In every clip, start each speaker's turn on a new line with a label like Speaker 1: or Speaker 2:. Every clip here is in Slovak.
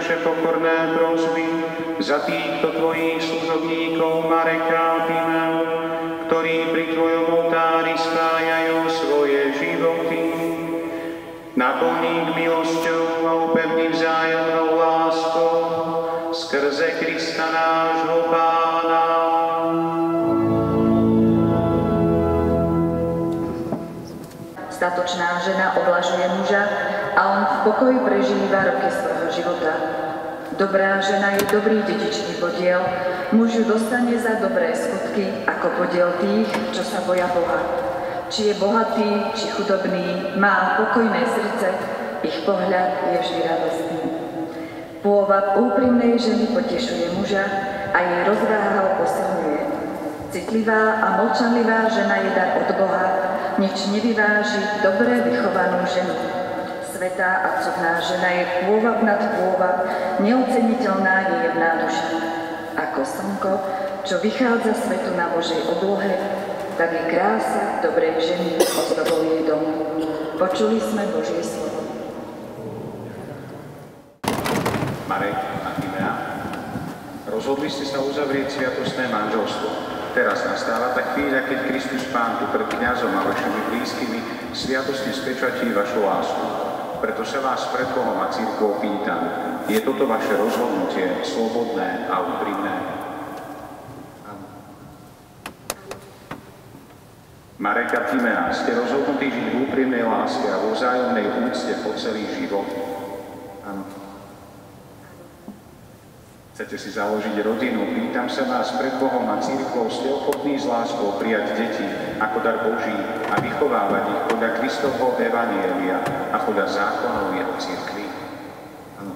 Speaker 1: naše pokorné prosby za týchto tvojich služobníkov Mareka a Timeu, ktorí pri tvojom oltári spájajú svoje životy. Naplni ich milosťou a upevni vzájomnou láskou skrze Krista nášho Pána.
Speaker 2: Statočná žena oblažuje muža a on v pokoji prežíva roky svojho života. Dobrá žena je dobrý dedičný podiel, muž ju dostane za dobré skutky ako podiel tých, čo sa boja Boha. Či je bohatý, či chudobný, má pokojné srdce, ich pohľad je vždy radostný. Pôvab úprimnej ženy potešuje muža a jej rozváha ho posilňuje. Citlivá a mlčanlivá žena je dar od Boha, nič nevyváži dobre vychovanú ženu. Svätá a cudná žena je pôvab nad pôvab, neoceniteľná je jemná duša. Ako slnko, čo vychádza svetu na Božej oblohe, tak je krása dobrej ženy ozdobou jej domu. Počuli sme Božie slovo.
Speaker 1: Marek a Timea, rozhodli ste sa uzavrieť sviatostné manželstvo. Teraz nastáva tá chvíľa, keď Kristus Pán tu pred kňazom a vašimi blízkymi sviatostne spečatí vašu lásku. Preto sa vás pred Bohom a cirkvou pýtam, je toto vaše rozhodnutie slobodné a úprimné? Marek a Timea, ste rozhodnutí žiť v úprimnej láske a vo vzájomnej úcte po celý život? Áno. Chcete si založiť rodinu? Pýtam sa vás pred Bohom a cirkvou, ste ochotní s láskou prijať deti ako dar Boží a vychovávať ich podľa Kristovho evanjelia a podľa zákonov jeho cirkvi? Áno.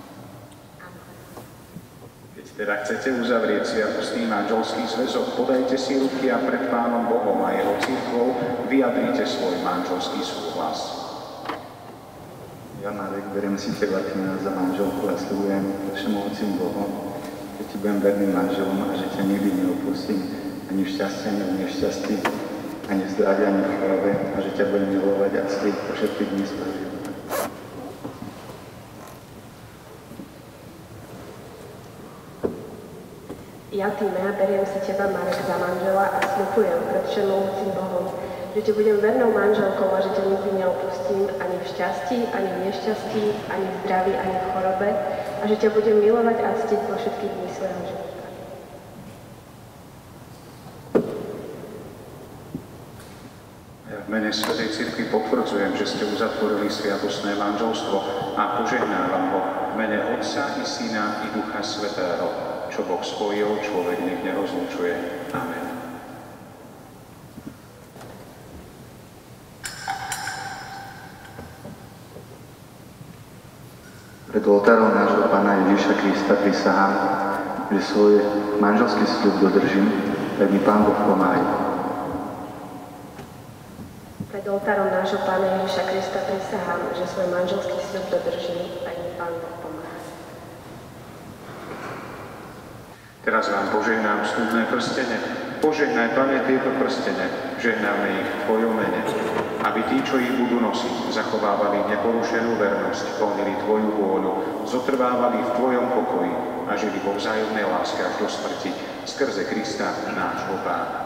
Speaker 1: Keď teda chcete uzavrieť sviatostný manželský zväzok, podajte si ruky a pred Pánom Bohom a jeho cirkvou vyjadrite svoj manželský súhlas.
Speaker 3: Ja, Marek, beriem si teba, kňaza, za manželku a sľubujem všemohúcim Bohom, že ti budem verným manželom a že ťa nikdy neopustím, ani v šťastí, ani v nešťastí, ani v zdraví, ani v chorobe, a že ťa budem milovať a ctiť po všetky dní svojho života.
Speaker 4: Ja, Timea, beriem si teba, Marek, za manžela a sľubujem pred všemohúcim Bohom, že ti budem vernou manželkou a že ťa nikdy neopustím ani v šťastí, ani v nešťastí, ani v zdraví, ani v chorobe a že ťa budem milovať a ctiť po všetky dní svojho života.
Speaker 1: Ja v mene Svätej Cirkvi potvrdzujem, že ste uzatvorili sviatostné manželstvo a požehnávam ho v mene Otca i Syna i Ducha Svätého, čo Boh spojil, človek nech nerozlučuje. Amen.
Speaker 3: Pred oltárom nášho Pána Ježiša Krista prisahám, že svoj manželský sľub dodržím, tak mi Pán Boh pomáha.
Speaker 4: Pred oltárom nášho Pána Ježiša Krista prisahám, že svoj manželský sľub dodržím, tak mi Pán Boh pomáha.
Speaker 1: Teraz vám požehnám sľubné prstene. Požehnaj, Pane, tieto prstene, žehnáme ich v Tvojom mene, aby tí, čo ich budú nosiť, zachovávali neporušenú vernosť, plnili Tvoju vôľu, zotrvávali v Tvojom pokoji a žili vo vzájomnej láske až do smrti, skrze Krista, nášho Pána.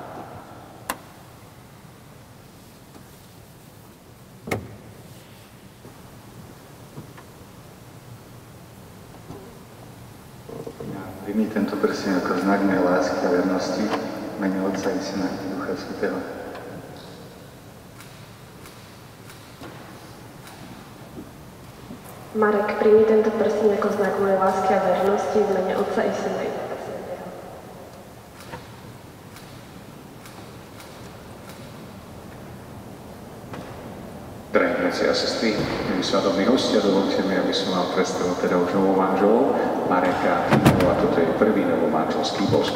Speaker 3: Vyjmi tento prsteň ako znak mojej lásky a vernosti, v mene Otca i Syna i Ducha Svätého.
Speaker 4: Marek, príjmi tento prsteň ako znak mojej lásky a vernosti v mene Otca i Syna i Ducha Svätého.
Speaker 1: Drahí bratia a sestry, milí svadobní hostia, dovolte mi, aby som vám predstavil teda už novú manželov, Mareka a Timeu, a toto je prvý novomanželský bosk.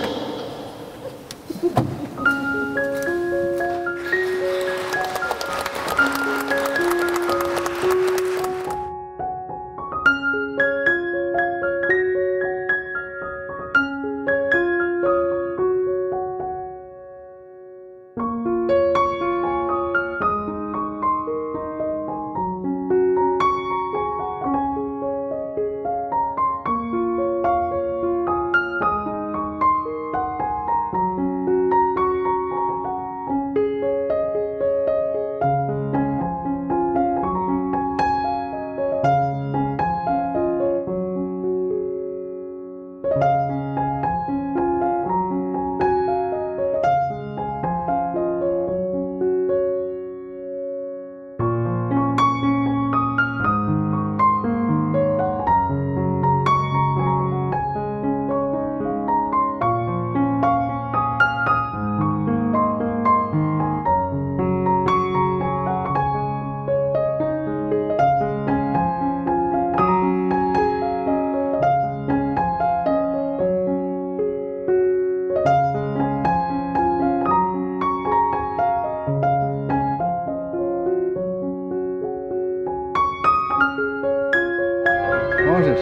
Speaker 5: Môžeš.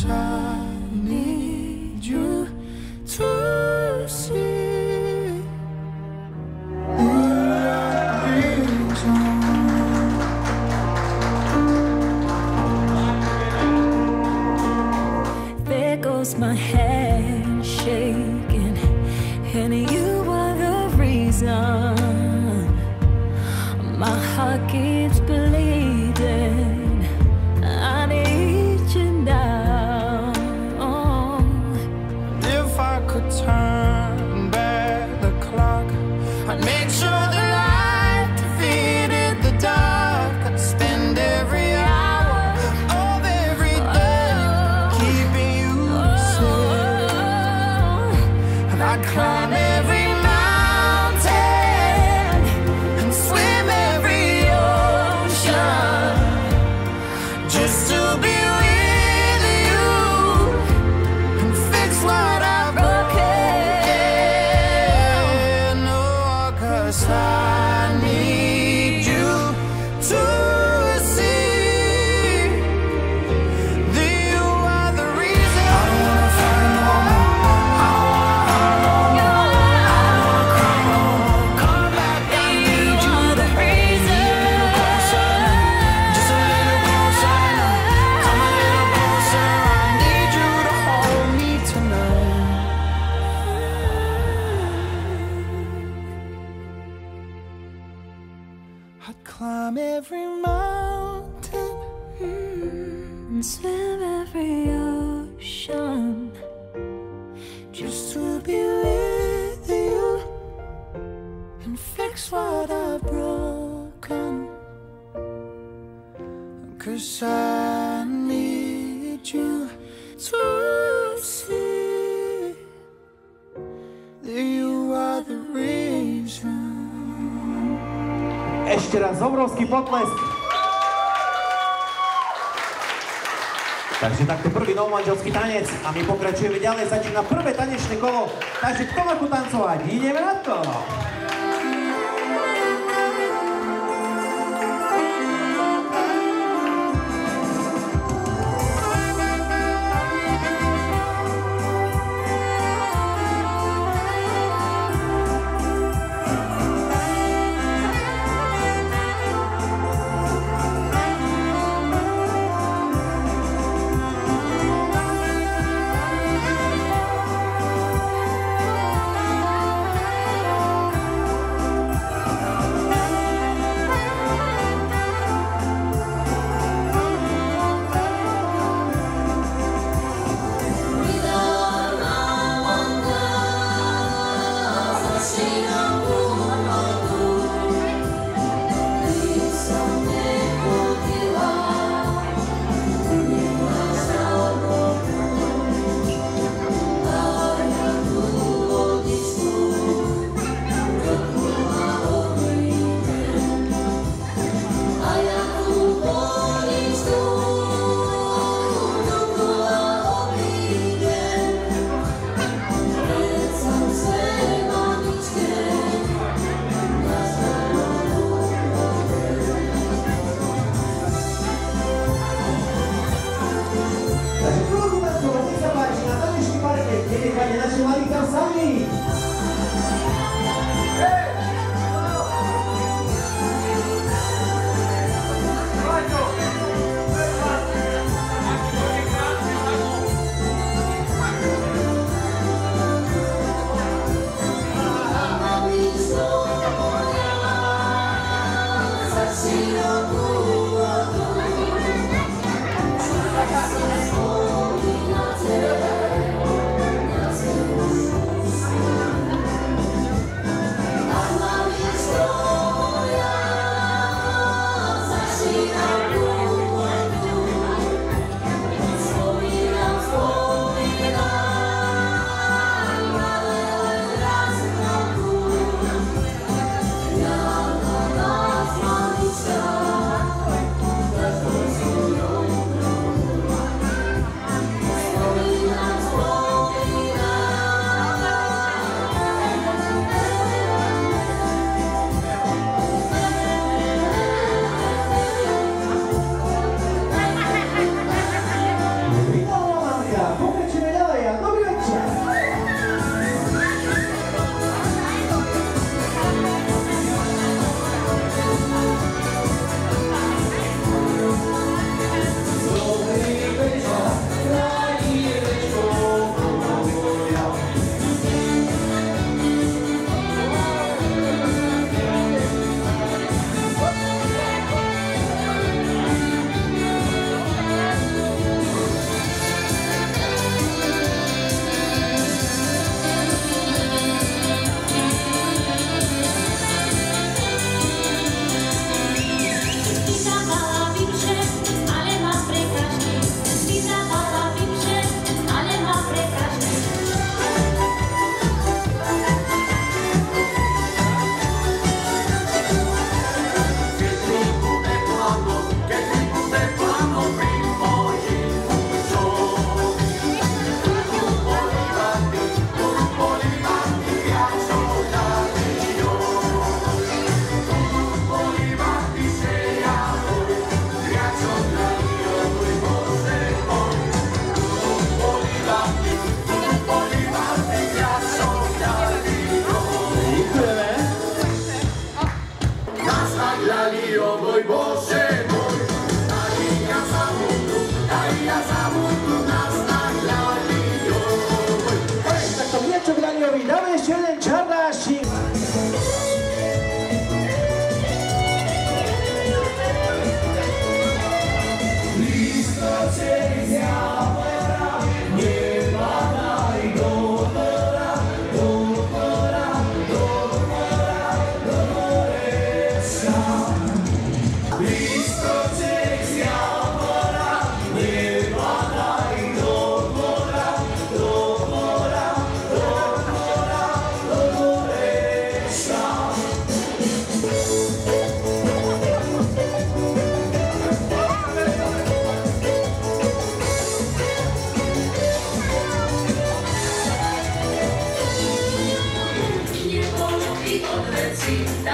Speaker 6: I need you to see the reason. There goes my hand shaking, and you are the reason. My heart keeps bleeding. I need you now. If I could turn back the clock, I'd make sure the light defeated the dark. I'd spend every hour of every day keeping you safe. And I'd climb every mountain and swim every ocean just to be with you and fix what I've broken. Oh, 'cause I need you to see that you are the reason. I don't wanna fight no more. I don't wanna cry no more. Come back, I need you to hold me a little closer, just a little closer. Come a little closer. I need you to hold me tonight. I'd climb every mountain and swim every ocean just to be with you and fix what I've broken. 'Cause I need you to see that you are the reason.
Speaker 7: Ešte raz obrovský potlesk. Takže takto prvý novomanželský tanec a my pokračujeme ďalej, začína prvé tanečné kolo, takže kto má tu tancovať? Ideme na to!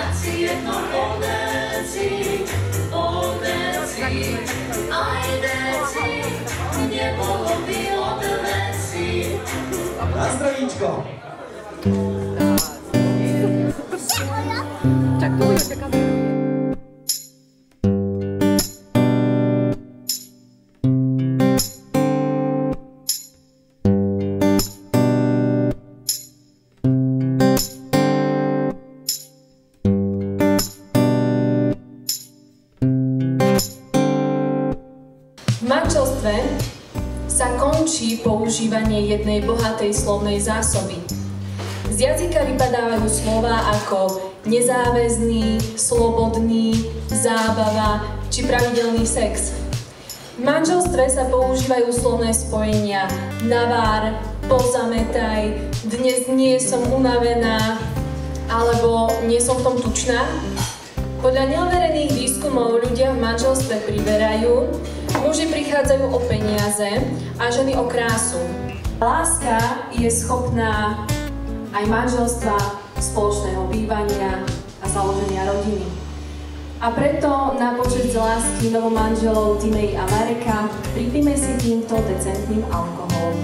Speaker 6: si jedno odeci, aj deci, nebolo by od veci.
Speaker 7: Na zdravíčko.
Speaker 8: V manželstve sa končí používanie jednej bohatej slovnej zásoby. Z jazyka vypadávajú slová ako nezáväzný, slobodný, zábava či pravidelný sex. V manželstve sa používajú slovné spojenia navár, pozametaj, dnes nie som unavená alebo nie som v tom tučná. Podľa neoverených výskumov ľudia v manželstve priberajú, muži prichádzajú o peniaze a ženy o krásu. Láska je schopná aj manželstva, spoločného bývania a založenia rodiny. A preto na počesť lásky novomanželov Timei a Mareka pripíme si týmto decentným alkoholom.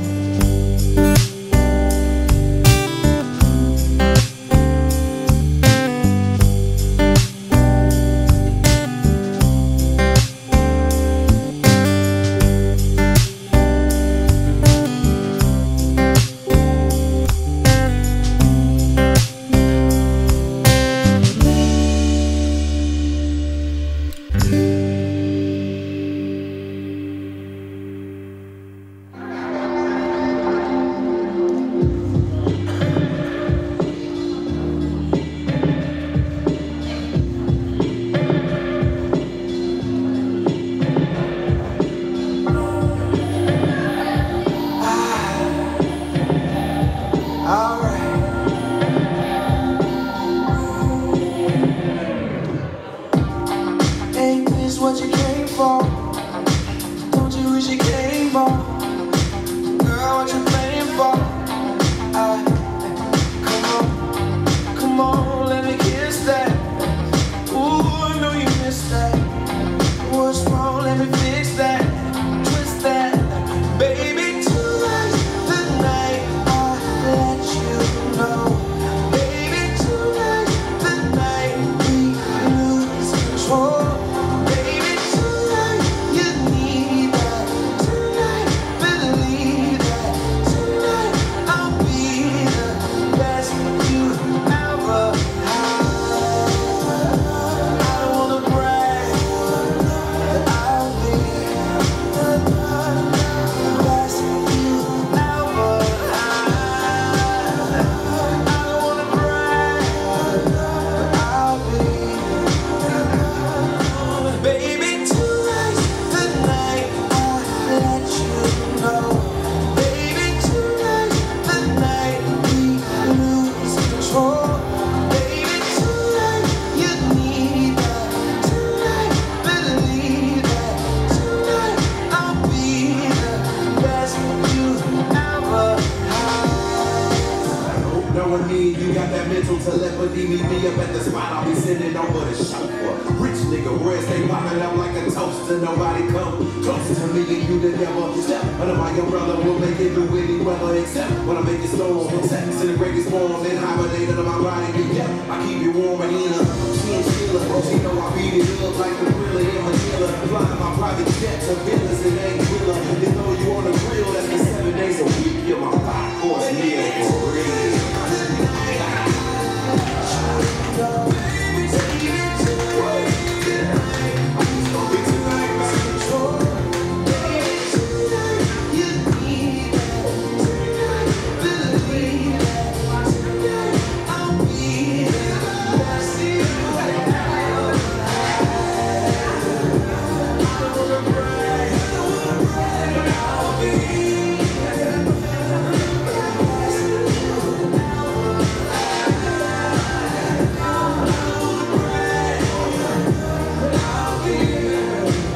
Speaker 9: Telepathy, meet me up at the spot, I'll be sending over the chauffeur. Rich nigga, where they popping up like a toaster. Nobody come close to me and you the devil. Step under my umbrella, will make it through any weather. Except when I make it storm, sex in the greatest form. Then hibernate under my body, yeah, I keep you warm and in. She ain't Sheila, she know I beat it up like the thriller in Manila. Flying my private jet to villas in Anguilla. They throw you on the grill, that's the 7 days a week. You're my 5-course meal for real.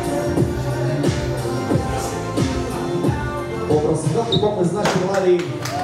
Speaker 7: Poprosím trochu pomoc našich mladých.